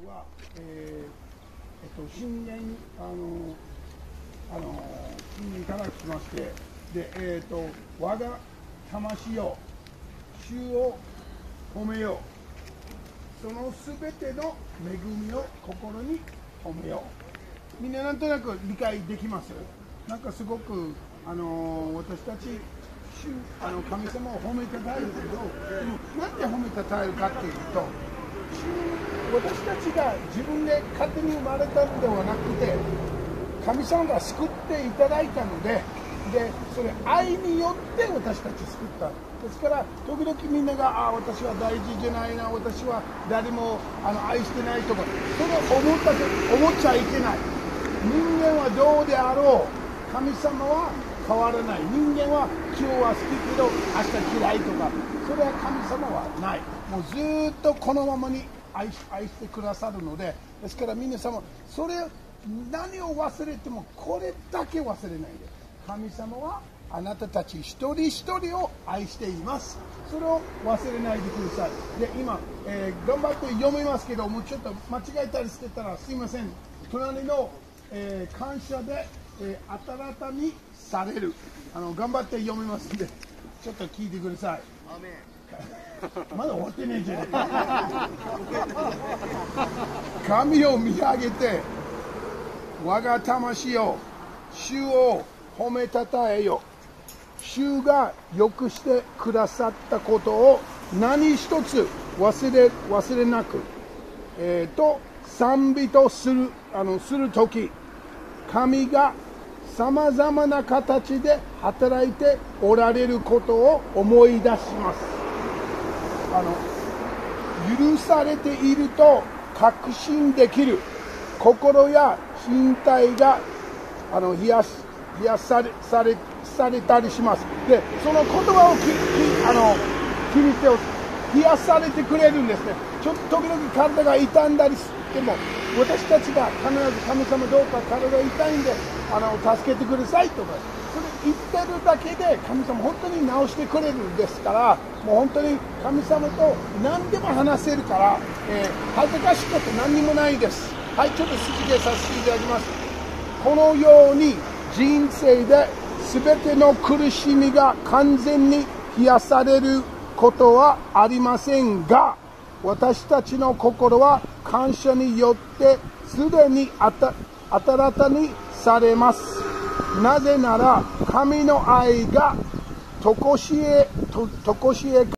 は、新年から来まして、で、我が魂よ、主を褒めよう。そのすべての恵みを心に褒めよう。みんななんとなく理解できます？なんかすごく、私たち神様を褒めたたえるけど、でもなんで褒めたたえるかっていうと、私たちが自分で勝手に生まれたのではなくて、神様が救っていただいたので、それ愛によって私たち救った。ですから時々みんなが私は大事じゃないな、私は誰も愛してないとか、それを思っちゃいけない。人間はどうであろう、神様は変わらない。人間は今日は好きけど明日嫌いとか、それは神様はない。もうずっとこのままに愛してくださるので、ですから皆様、それ何を忘れてもこれだけ忘れないで、神様はあなたたち一人一人を愛しています。それを忘れないでください。で今、頑張って読みますけど、もうちょっと間違えたりしてたらすいません。隣の、感謝で、新たにされる、頑張って読みますんで、ちょっと聞いてください。アーメン。まだ終わってねえじゃん。神を見上げて、我が魂よ、主を褒めたたえよ。主が良くしてくださったことを何一つ忘れなく、賛美とするとき、神がさまざまな形で働いておられることを思い出します。許されていると確信できる。心や身体が癒されたりします。で、その言葉を聞いて癒されてくれるんですね。ちょっと時々体が痛んだりしても、私たちが必ず神様どうか体が痛いんで助けてくださいとか、それ言ってるだけで神様本当に治してくれるんですから、もう本当に神様と何でも話せるから、恥ずかしいこと何にもないです。はい、ちょっと続けさせていただきます。このように人生で全ての苦しみが完全に癒されることはありませんが、私たちの心は感謝によってすでに新たにされます。なぜなら神の愛がとこしえ